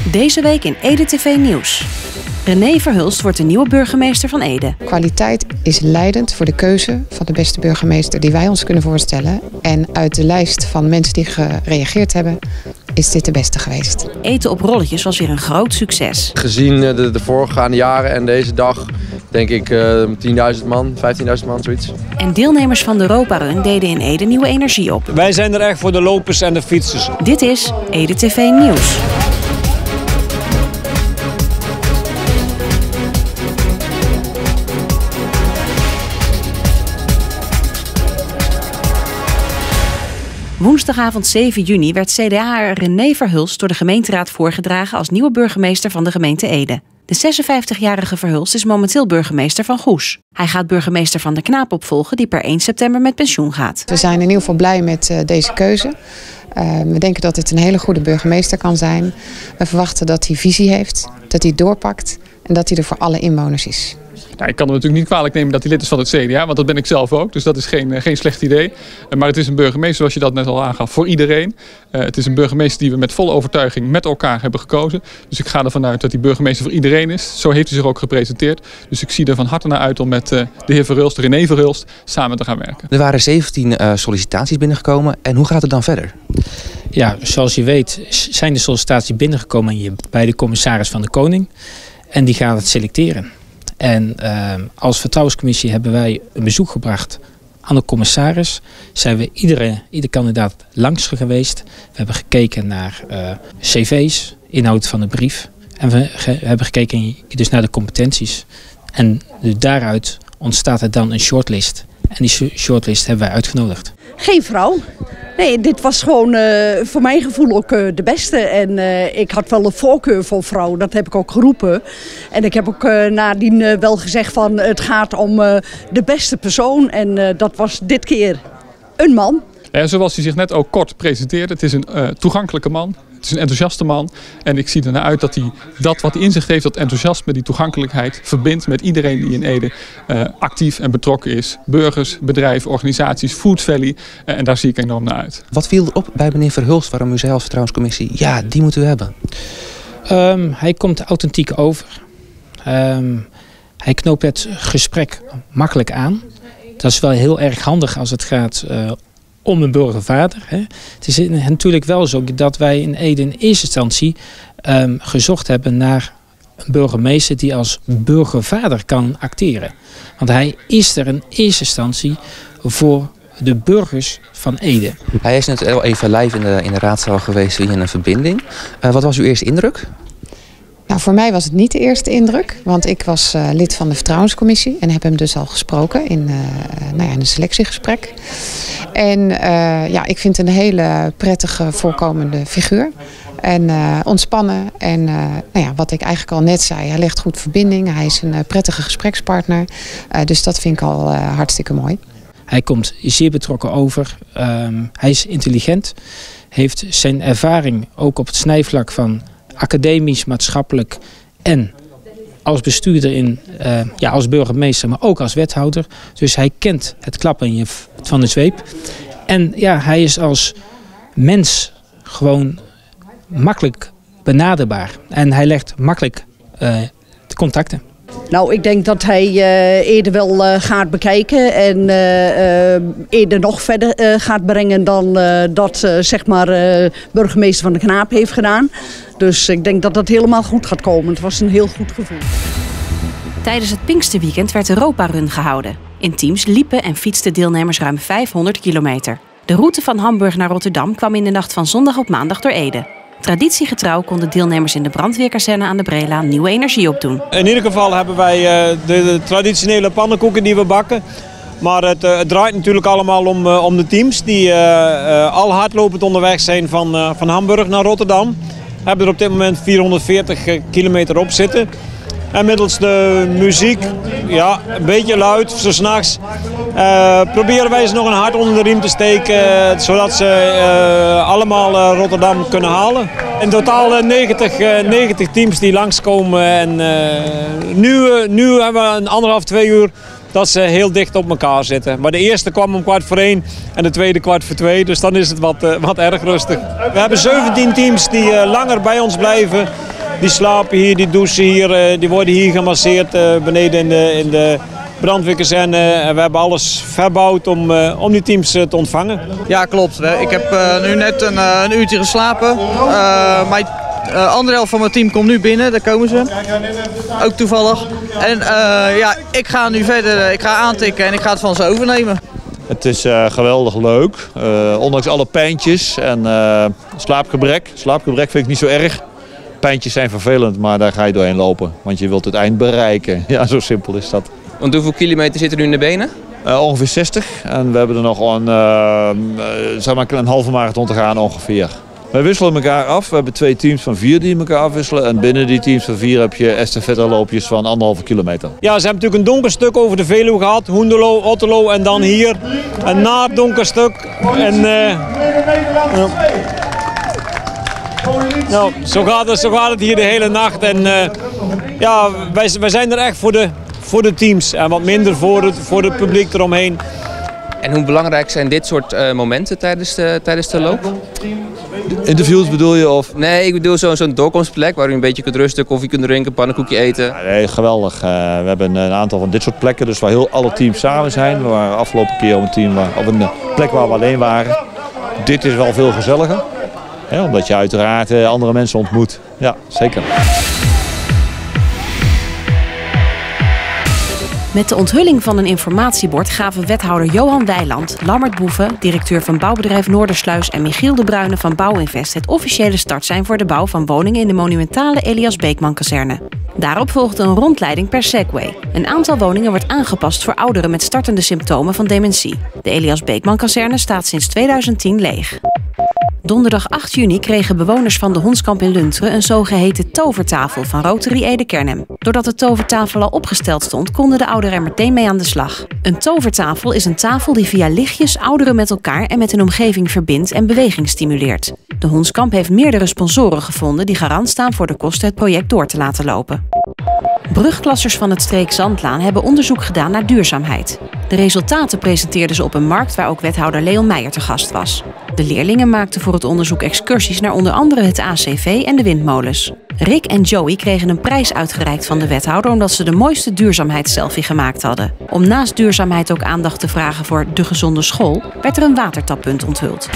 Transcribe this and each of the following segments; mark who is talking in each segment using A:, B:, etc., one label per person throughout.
A: Deze week in Ede TV Nieuws. René Verhulst wordt de nieuwe burgemeester van Ede.
B: Kwaliteit is leidend voor de keuze van de beste burgemeester die wij ons kunnen voorstellen. En uit de lijst van mensen die gereageerd hebben, is dit de beste geweest.
A: Eten op rolletjes was weer een groot succes.
C: Gezien de voorgaande jaren en deze dag, denk ik 10.000 man, 15.000 man, zoiets.
A: En deelnemers van de Europa Run deden in Ede nieuwe energie op.
D: Wij zijn er echt voor de lopers en de fietsers.
A: Dit is Ede TV Nieuws. Woensdagavond 7 juni werd CDA'er René Verhulst door de gemeenteraad voorgedragen als nieuwe burgemeester van de gemeente Ede. De 56-jarige Verhulst is momenteel burgemeester van Goes. Hij gaat burgemeester Van der Knaap opvolgen die per 1 september met pensioen gaat.
B: We zijn in ieder geval blij met deze keuze. We denken dat het een hele goede burgemeester kan zijn. We verwachten dat hij visie heeft, dat hij doorpakt en dat hij er voor alle inwoners is.
E: Nou, ik kan hem natuurlijk niet kwalijk nemen dat hij lid is van het CDA, want dat ben ik zelf ook. Dus dat is geen slecht idee. Maar het is een burgemeester, zoals je dat net al aangaf, voor iedereen. Het is een burgemeester die we met volle overtuiging met elkaar hebben gekozen. Dus ik ga ervan uit dat hij burgemeester voor iedereen is. Zo heeft hij zich ook gepresenteerd. Dus ik zie er van harte naar uit om met de heer Verhulst, René Verhulst, samen te gaan werken.
F: Er waren 17 sollicitaties binnengekomen. En hoe gaat het dan verder?
G: Ja, zoals je weet zijn de sollicitaties binnengekomen bij de commissaris van de Koning. En die gaat het selecteren. En als vertrouwenscommissie hebben wij een bezoek gebracht aan de commissaris. Zijn we iedere kandidaat langs geweest. We hebben gekeken naar cv's, inhoud van de brief. En we hebben gekeken dus naar de competenties. En daaruit ontstaat er dan een shortlist. En die shortlist hebben wij uitgenodigd.
H: Geen vrouw. Nee, dit was gewoon voor mijn gevoel ook de beste. En ik had wel een voorkeur voor vrouw, dat heb ik ook geroepen. En ik heb ook nadien wel gezegd van het gaat om de beste persoon. En dat was dit keer een man.
E: Ja, zoals hij zich net ook kort presenteerde, het is een toegankelijke man. Het is een enthousiaste man en ik zie ernaar uit dat hij dat wat hij in zich heeft, dat enthousiasme, die toegankelijkheid, verbindt met iedereen die in Ede actief en betrokken is. Burgers, bedrijven, organisaties, Food Valley en daar zie ik enorm naar uit.
F: Wat viel er op bij meneer Verhulst waarom u zei als vertrouwenscommissie, ja, die moeten we hebben?
G: Hij komt authentiek over. Hij knoopt het gesprek makkelijk aan. Dat is wel heel erg handig als het gaat om een burgervader. Hè. Het is natuurlijk wel zo dat wij in Ede in eerste instantie gezocht hebben naar een burgemeester die als burgervader kan acteren. Want hij is er in eerste instantie voor de burgers van Ede.
F: Hij is net wel even live in de raadzaal geweest via een verbinding. Wat was uw eerste indruk?
B: Nou, voor mij was het niet de eerste indruk, want ik was lid van de vertrouwenscommissie en heb hem dus al gesproken in een selectiegesprek. En ik vind een hele prettige voorkomende figuur. En ontspannen en wat ik eigenlijk al net zei, hij legt goed verbinding, hij is een prettige gesprekspartner. Dus dat vind ik al hartstikke mooi.
G: Hij komt zeer betrokken over, hij is intelligent, heeft zijn ervaring ook op het snijvlak van academisch, maatschappelijk en als bestuurder als burgemeester, maar ook als wethouder. Dus hij kent het klappen van de zweep. En ja, hij is als mens gewoon makkelijk benaderbaar. En hij legt makkelijk contacten.
H: Nou, ik denk dat hij Ede wel gaat bekijken en Ede nog verder gaat brengen dan dat burgemeester Van der Knaap heeft gedaan. Dus ik denk dat dat helemaal goed gaat komen. Het was een heel goed gevoel.
A: Tijdens het Pinksterweekend werd de Europa Run gehouden. In teams liepen en fietsten deelnemers ruim 500 kilometer. De route van Hamburg naar Rotterdam kwam in de nacht van zondag op maandag door Ede. Traditiegetrouw konden deelnemers in de brandweerkazerne aan de Brelaan nieuwe energie opdoen.
D: In ieder geval hebben wij de traditionele pannenkoeken die we bakken. Maar het draait natuurlijk allemaal om de teams die al hardlopend onderweg zijn van Hamburg naar Rotterdam. We hebben er op dit moment 440 kilometer op zitten. En middels de muziek, ja, een beetje luid, zo 's nachts, proberen wij ze nog een hart onder de riem te steken, zodat ze allemaal Rotterdam kunnen halen. In totaal 90 teams die langskomen en nu hebben we 1,5-2 uur dat ze heel dicht op elkaar zitten. Maar de eerste kwam om 1:15 en de tweede 1:45, dus dan is het wat erg rustig. We hebben 17 teams die langer bij ons blijven. Die slapen hier, die douchen hier, die worden hier gemasseerd beneden in de brandweerkazerne. En we hebben alles verbouwd om die teams te ontvangen.
I: Ja, klopt. Ik heb nu net een uurtje geslapen. Andere helft van mijn team komt nu binnen, daar komen ze. Ook toevallig. En ja, ik ga nu verder, ik ga aantikken en ik ga het van ze overnemen.
J: Het is geweldig leuk, ondanks alle pijntjes en slaapgebrek. Slaapgebrek vind ik niet zo erg. Pijntjes zijn vervelend, maar daar ga je doorheen lopen, want je wilt het eind bereiken. Ja, zo simpel is dat.
F: Want hoeveel kilometer zit er nu in de benen?
J: Ongeveer 60 en we hebben er nog een halve marathon te gaan ongeveer. Wij wisselen elkaar af. We hebben 2 teams van 4 die elkaar afwisselen. En binnen die teams van 4 heb je estafetteloopjes van 1,5 kilometer.
D: Ja, ze hebben natuurlijk een donker stuk over de Veluwe gehad. Hoenderloo, Otterlo en dan hier een donker stuk. En, nou, zo gaat het hier de hele nacht. En ja, wij zijn er echt voor de teams. En wat minder voor het publiek eromheen.
F: En hoe belangrijk zijn dit soort momenten tijdens de loop?
J: Interviews bedoel je? Of?
F: Nee, ik bedoel zo'n doorkomstplek waar u een beetje kunt rusten, koffie kunt drinken, pannenkoekje eten.
J: Ja, nee, geweldig. We hebben een aantal van dit soort plekken, dus waar alle teams samen zijn. We waren afgelopen keer op een plek waar we alleen waren. Dit is wel veel gezelliger, omdat je uiteraard andere mensen ontmoet. Ja, zeker.
A: Met de onthulling van een informatiebord gaven wethouder Johan Wijland, Lammert Boeven, directeur van bouwbedrijf Noordersluis en Michiel de Bruyne van Bouwinvest het officiële startsein voor de bouw van woningen in de monumentale Elias Beekman-kazerne. Daarop volgde een rondleiding per Segway. Een aantal woningen wordt aangepast voor ouderen met startende symptomen van dementie. De Elias Beekman-kazerne staat sinds 2010 leeg. Donderdag 8 juni kregen bewoners van de Hondskamp in Lunteren een zogeheten tovertafel van Rotary Ede-Kernhem. Doordat de tovertafel al opgesteld stond, konden de ouderen er meteen mee aan de slag. Een tovertafel is een tafel die via lichtjes ouderen met elkaar en met hun omgeving verbindt en beweging stimuleert. De Hondskamp heeft meerdere sponsoren gevonden die garant staan voor de kosten het project door te laten lopen. Brugklassers van het streek Zandlaan hebben onderzoek gedaan naar duurzaamheid. De resultaten presenteerden ze op een markt waar ook wethouder Leon Meijer te gast was. De leerlingen maakten voor het onderzoek excursies naar onder andere het ACV en de windmolens. Rick en Joey kregen een prijs uitgereikt van de wethouder omdat ze de mooiste duurzaamheidsselfie gemaakt hadden. Om naast duurzaamheid ook aandacht te vragen voor de gezonde school, werd er een watertappunt onthuld.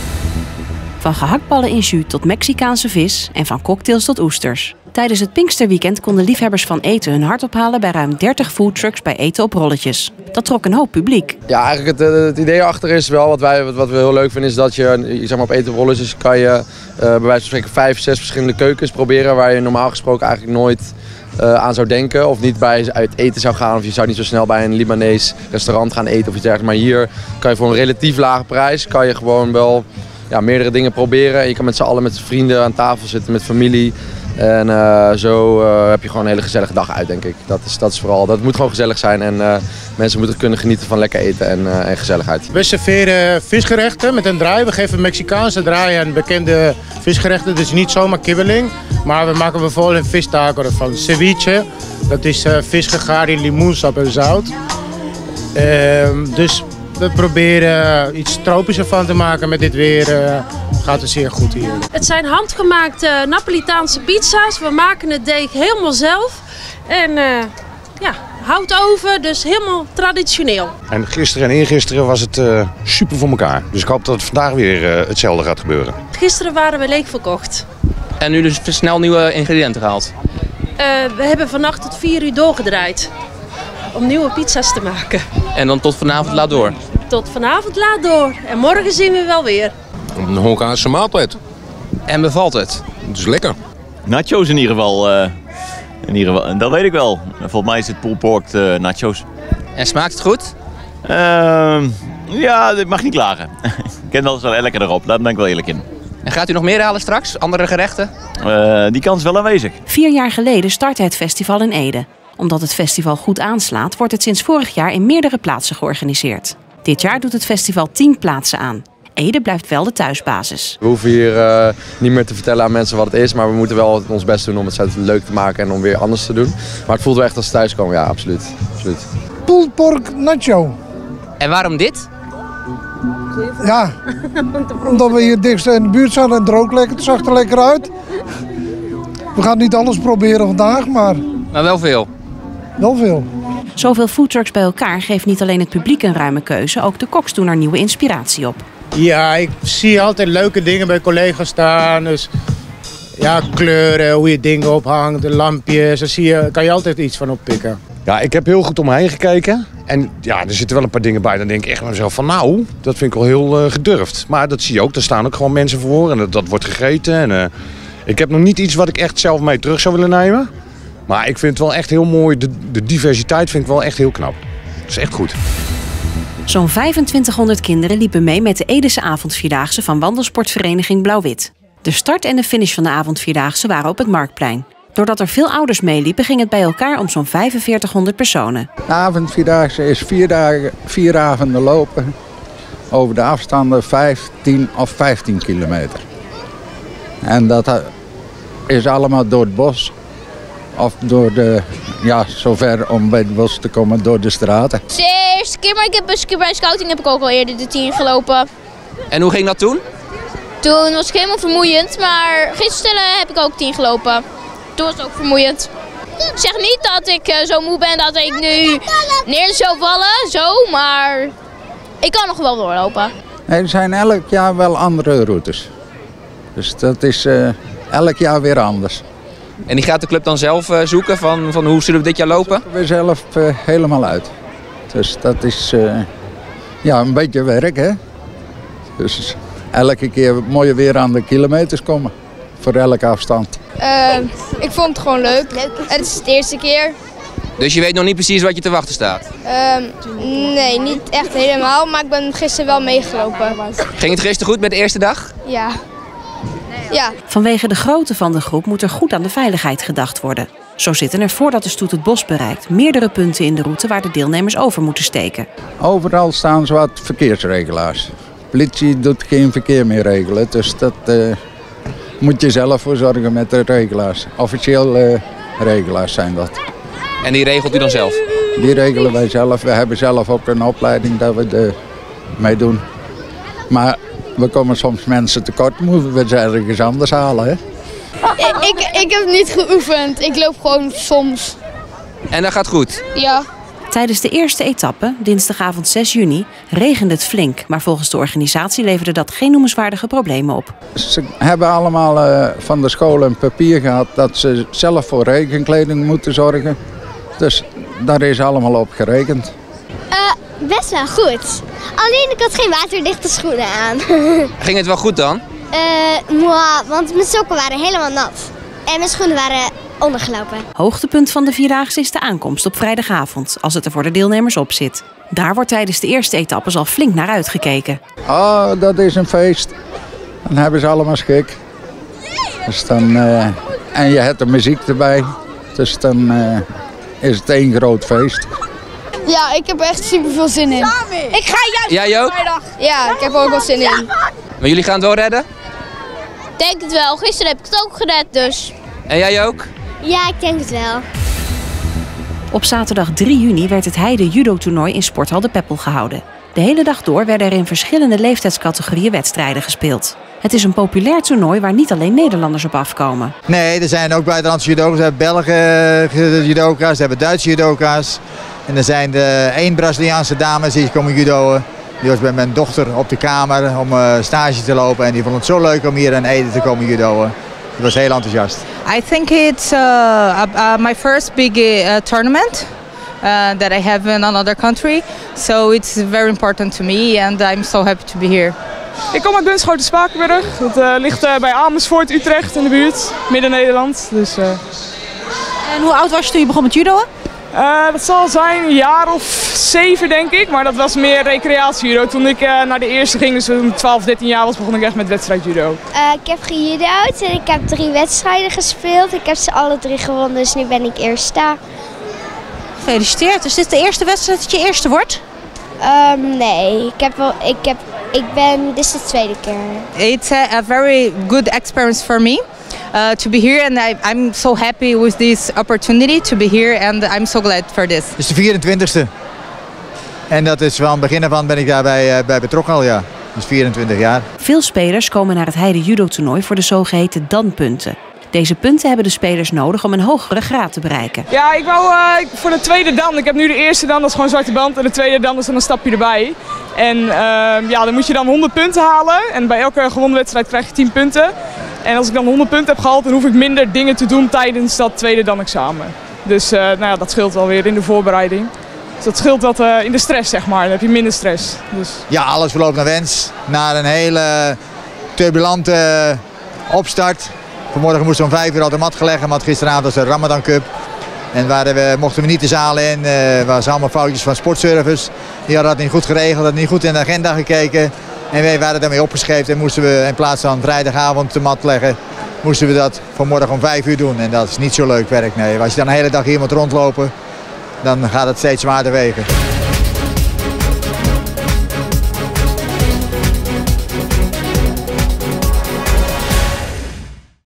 A: Van gehaktballen in jus tot Mexicaanse vis en van cocktails tot oesters. Tijdens het Pinksterweekend konden liefhebbers van eten hun hart ophalen bij ruim 30 foodtrucks bij Eten op Rolletjes. Dat trok een hoop publiek.
C: Ja, eigenlijk het idee achter is wel, wat we heel leuk vinden, is dat je zeg maar, op Eten op Rolletjes kan je bij wijze van spreken 5, 6 verschillende keukens proberen waar je normaal gesproken eigenlijk nooit aan zou denken. Of niet bij uit eten zou gaan, of je zou niet zo snel bij een Libanees restaurant gaan eten of iets dergelijks. Maar hier kan je voor een relatief lage prijs, kan je gewoon wel meerdere dingen proberen. Je kan met z'n allen met vrienden aan tafel zitten, met familie. En zo heb je gewoon een hele gezellige dag uit, denk ik. Dat is vooral, dat moet gewoon gezellig zijn en mensen moeten kunnen genieten van lekker eten en gezelligheid.
K: We serveren visgerechten met een draai. We geven Mexicaanse draai en bekende visgerechten. Dus niet zomaar kibbeling, maar we maken bijvoorbeeld een vistaco van ceviche. Dat is vis gegaard in limoensap en zout. Dus we proberen iets tropischer van te maken met dit weer. Gaat het zeer goed hier.
L: Het zijn handgemaakte Napolitaanse pizza's. We maken het deeg helemaal zelf. En houtoven, dus helemaal traditioneel.
M: En gisteren en eergisteren was het super voor elkaar. Dus ik hoop dat het vandaag weer hetzelfde gaat gebeuren.
L: Gisteren waren we leeg verkocht.
F: En nu dus snel nieuwe ingrediënten gehaald?
L: We hebben vannacht tot 4 uur doorgedraaid. Om nieuwe pizza's te maken.
F: En dan tot vanavond laat door?
L: Tot vanavond laat door. En morgen zien we wel weer.
N: Een Hongaarse maaltijd.
F: En bevalt het?
N: Het is lekker.
O: Nachos in ieder geval. Dat weet ik wel. Volgens mij is het pulled pork nachos.
F: En smaakt het goed?
O: Ja, ik mag niet klagen. Ik ken alles wel lekker erop, daar ben ik wel eerlijk in.
F: En gaat u nog meer halen straks? Andere gerechten?
O: Die kans is wel aanwezig.
A: 4 jaar geleden startte het festival in Ede. Omdat het festival goed aanslaat, wordt het sinds vorig jaar in meerdere plaatsen georganiseerd. Dit jaar doet het festival 10 plaatsen aan. Ede blijft wel de thuisbasis.
C: We hoeven hier niet meer te vertellen aan mensen wat het is, maar we moeten wel ons best doen om het leuk te maken en om weer anders te doen. Maar het voelt wel echt als thuiskomen, ja, absoluut.
P: Pulled pork nacho.
F: En waarom dit?
P: Ja, omdat we hier dichtst in de buurt zijn en het rook lekker, het zag er lekker uit. We gaan niet alles proberen vandaag, maar
Q: Maar wel veel.
P: wel veel.
A: Zoveel foodtrucks bij elkaar geeft niet alleen het publiek een ruime keuze, ook de koks doen er nieuwe inspiratie op.
K: Ja, ik zie altijd leuke dingen bij collega's staan. Dus ja, kleuren, hoe je dingen ophangt, de lampjes. Daar kan je altijd iets van oppikken.
M: Ja, ik heb heel goed om me heen gekeken. En ja, er zitten wel een paar dingen bij. Dan denk ik echt bij mezelf van nou, dat vind ik wel heel gedurfd. Maar dat zie je ook, daar staan ook gewoon mensen voor. En dat wordt gegeten. En, ik heb nog niet iets wat ik echt zelf mee terug zou willen nemen. Maar ik vind het wel echt heel mooi. De diversiteit vind ik wel echt heel knap. Dat is echt goed.
A: Zo'n 2500 kinderen liepen mee met de Edese avondvierdaagse van wandelsportvereniging Blauw-Wit. De start en de finish van de avondvierdaagse waren op het Marktplein. Doordat er veel ouders meeliepen, ging het bij elkaar om zo'n 4500 personen.
R: De avondvierdaagse is 4 avonden lopen over de afstanden 5, 10 of 15 kilometer. En dat is allemaal door het bos. Of door de, ja, zover om bij het bos te komen door de straten.
S: Het is de eerste keer, maar ik heb bij scouting heb ik ook al eerder de 10 gelopen.
Q: En hoe ging dat toen?
S: Toen was het helemaal vermoeiend, maar gisteren heb ik ook 10 gelopen. Toen was het ook vermoeiend. Ik zeg niet dat ik zo moe ben dat ik nu neer zou vallen, zo, maar ik kan nog wel doorlopen.
R: Er zijn elk jaar wel andere routes. Dus dat is elk jaar weer anders.
Q: En die gaat de club dan zelf zoeken van hoe zullen we dit jaar lopen?
R: Dat we zelf helemaal uit. Dus dat is ja, een beetje werk, hè. Dus elke keer mooier weer aan de kilometers komen. Voor elke afstand.
S: Ik vond het gewoon leuk. Het is de eerste keer.
Q: Dus je weet nog niet precies wat je te wachten staat?
S: Nee, niet echt helemaal, maar ik ben gisteren wel meegelopen.
Q: Ging het gisteren goed met de eerste dag?
S: Ja. Ja.
A: Vanwege de grootte van de groep moet er goed aan de veiligheid gedacht worden. Zo zitten er voordat de stoet het bos bereikt meerdere punten in de route waar de deelnemers over moeten steken.
R: Overal staan zo wat verkeersregelaars. Politie doet geen verkeer meer regelen, dus dat moet je zelf voor zorgen met de regelaars. Officieel regelaars zijn dat.
Q: En die regelt u dan zelf?
R: Die regelen wij zelf. We hebben zelf ook een opleiding dat we mee doen. Maar we komen soms mensen tekort, moeten we ze ergens anders halen. Hè?
S: Ik heb niet geoefend. Ik loop gewoon soms.
Q: En dat gaat goed?
S: Ja.
A: Tijdens de eerste etappe, dinsdagavond 6 juni, regende het flink. Maar volgens de organisatie leverde dat geen noemenswaardige problemen op.
R: Ze hebben allemaal van de school een papier gehad dat ze zelf voor regenkleding moeten zorgen. Dus daar is allemaal op gerekend.
T: Best wel goed. Alleen ik had geen waterdichte schoenen aan.
Q: Ging het wel goed dan?
T: Want mijn sokken waren helemaal nat. En mijn schoenen waren ondergelopen.
A: Hoogtepunt van de Vierdaagse is de aankomst op vrijdagavond, als het er voor de deelnemers op zit. Daar wordt tijdens de eerste etappes al flink naar uitgekeken.
R: Oh, dat is een feest. Dan hebben ze allemaal schik. Dus dan, en je hebt de muziek erbij. Dus dan is het één groot feest.
S: Ja, ik heb er echt super veel zin in. Ik ga juist
Q: Jij ook?
S: vrijdag. Ja, ik heb er ook wel zin in.
Q: Maar jullie gaan het wel redden?
S: Denk het wel. Gisteren heb ik het ook gered, dus.
Q: En jij ook?
T: Ja, ik denk het wel.
A: Op zaterdag 3 juni werd het Heide judo-toernooi in Sporthal de Peppel gehouden. De hele dag door werden er in verschillende leeftijdscategorieën wedstrijden gespeeld. Het is een populair toernooi waar niet alleen Nederlanders op afkomen.
U: Nee, er zijn ook buitenlandse judoka's. We hebben Belgen judoka's, we hebben Duitse judoka's. En er zijn 1 Braziliaanse dames die komen judoën. Die was bij mijn dochter op de kamer om stage te lopen. En die vond het zo leuk om hier in Ede te komen judoën. Die was heel enthousiast.
V: I think it's my first big tournament that I have in another country. So it's very important to me and I'm so happy to be here.
W: Ik kom uit Bunschoten Spakenburg. Dat ligt bij Amersfoort, Utrecht in de buurt, Midden-Nederland. Dus,
X: En hoe oud was je toen je begon met judo?
W: Dat zal zijn een jaar of 7 denk ik, maar dat was meer recreatiejudo. Toen ik naar de eerste ging, dus toen ik 12, 13 jaar was, begon ik echt met wedstrijdjudo.
T: Ik heb gejudo'd en ik heb 3 wedstrijden gespeeld. Ik heb ze alle 3 gewonnen, dus nu ben ik eerste.
X: Gefeliciteerd. Is dit de eerste wedstrijd dat je eerste wordt?
T: Nee, dit is de tweede keer.
V: It's a very good experience for me. To be here and I'm so happy with this opportunity to be here and I'm so glad for this.
U: Het is de 24e. En dat is van het begin af aan ben ik daarbij bij betrokken al, ja. Dus 24 jaar.
A: Veel spelers komen naar het Heide judo-toernooi voor de zogeheten danpunten. Deze punten hebben de spelers nodig om een hogere graad te bereiken.
W: Ja, ik wou voor de tweede dan. Ik heb nu de eerste dan, dat is gewoon zwarte band. En de tweede dan is dan een stapje erbij. En ja, dan moet je dan 100 punten halen. En bij elke gewonnen wedstrijd krijg je 10 punten. En als ik dan 100 punten heb gehaald, dan hoef ik minder dingen te doen tijdens dat tweede dan examen. Dus nou ja, dat scheelt wel weer in de voorbereiding. Dus dat scheelt wat in de stress, zeg maar. Dan heb je minder stress. Dus.
U: Ja, alles verloopt naar wens. Na een hele turbulente opstart. Vanmorgen moesten we om 5 uur al de mat gelegd, want gisteravond was de Ramadan Cup. En mochten we niet de zaal in. Er waren allemaal foutjes van sportservice. Die hadden dat niet goed geregeld, hadden niet goed in de agenda gekeken. En wij waren daarmee opgescheept en moesten we in plaats van vrijdagavond de mat leggen, moesten we dat vanmorgen om 5 uur doen. En dat is niet zo leuk werk, nee. Als je dan de hele dag hier moet rondlopen, dan gaat het steeds zwaarder wegen.